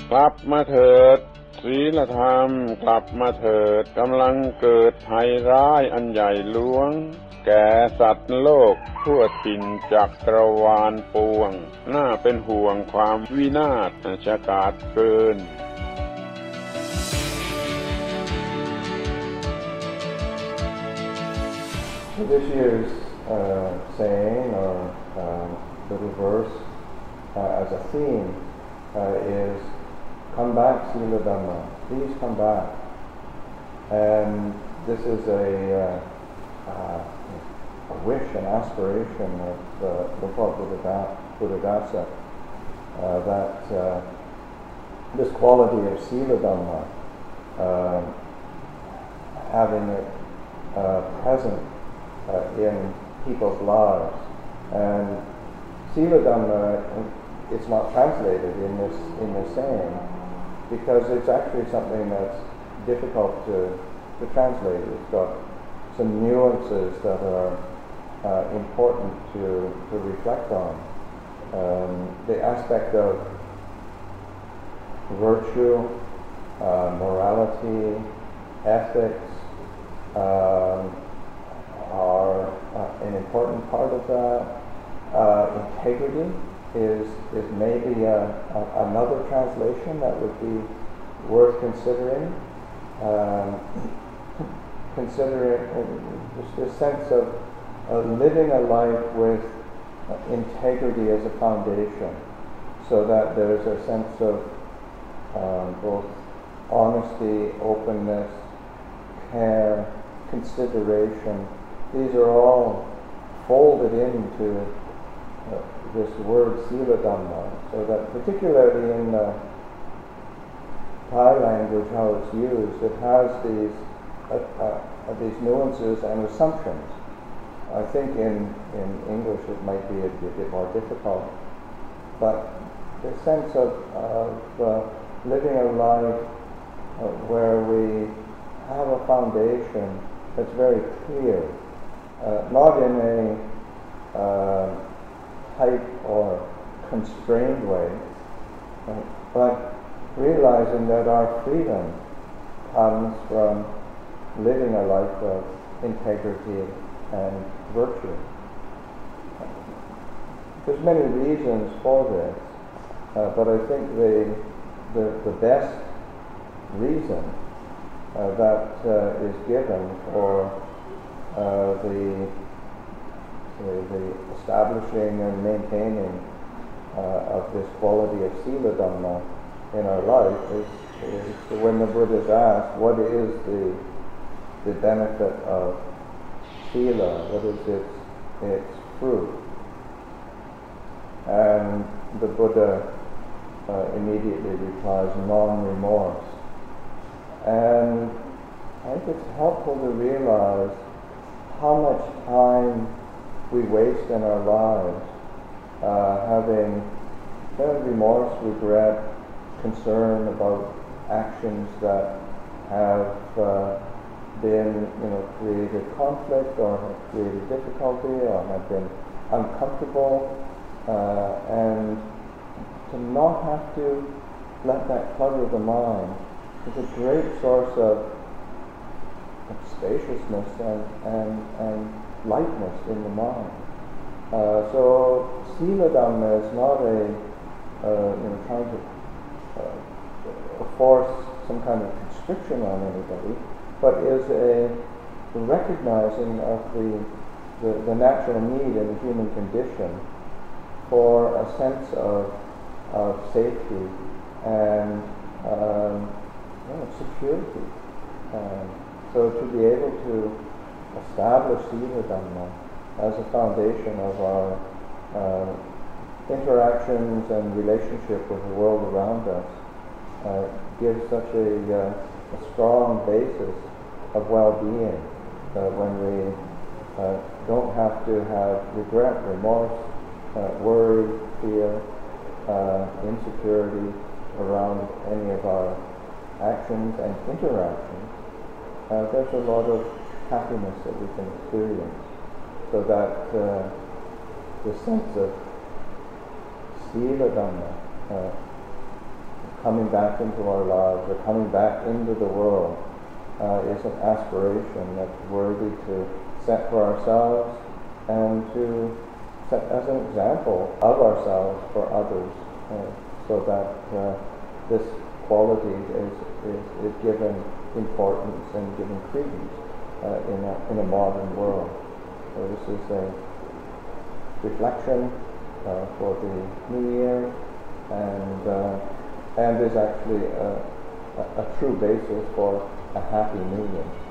กลับมาเถิดศีลธรรมกลับมาเถิดกำลังเกิดภัยร้ายอันใหญ่หลวงแก่สัตว์โลกทั่วถิ่นจักรวาลปวงน่าเป็นห่วงความวินาศฉกาจเกิน This year's saying or little verse as a theme is "Come back, Sīladhamma. Please come back." And this is a wish, an aspiration of the Lord Buddhadāsa that this quality of Sīladhamma, having it present in people's lives. And Sīladhamma, it's not translated in this saying because it's actually something that's difficult to translate. It's got some nuances that are important to reflect on. The aspect of virtue, morality, ethics, are an important part of that. Integrity is maybe another translation that would be worth considering. Considering just this sense of living a life with integrity as a foundation, so that there's a sense of both honesty, openness, care, consideration. These are all folded into this word Sīladhamma, so that particularly in the Thai language, how it's used, it has these nuances and assumptions. I think in English it might be a bit more difficult, but the sense of living a life where we have a foundation that's very clear, not in a tight or constrained way, but realizing that our freedom comes from living a life of integrity and virtue. There's many reasons for this, but I think the best reason that is given for the establishing and maintaining of this quality of Sīladhamma in our life is when the Buddha is asked, what is the benefit of Sīla, what is its fruit? And the Buddha immediately replies, non-remorse. And I think it's helpful to realize how much time we waste in our lives having remorse, regret, concern about actions that have been, created conflict or have created difficulty or have been uncomfortable, and to not have to let that clutter the mind is a great source of spaciousness and lightness in the mind. So Sīladhamma is not trying to force some kind of constriction on anybody, but is a recognizing of the natural need in the human condition for a sense of safety and security. So to be able to establish Sīladhamma as a foundation of our interactions and relationship with the world around us gives such a strong basis of well-being when we don't have to have regret, remorse, worry, fear, insecurity around any of our actions and interactions. There's a lot of happiness that we can experience, so that the sense of Sīladhamma coming back into our lives or coming back into the world is an aspiration that's worthy to set for ourselves and to set as an example of ourselves for others, so that this quality is given importance and given credence in a modern world. So this is a reflection for the new year, and is actually a true basis for a happy new year.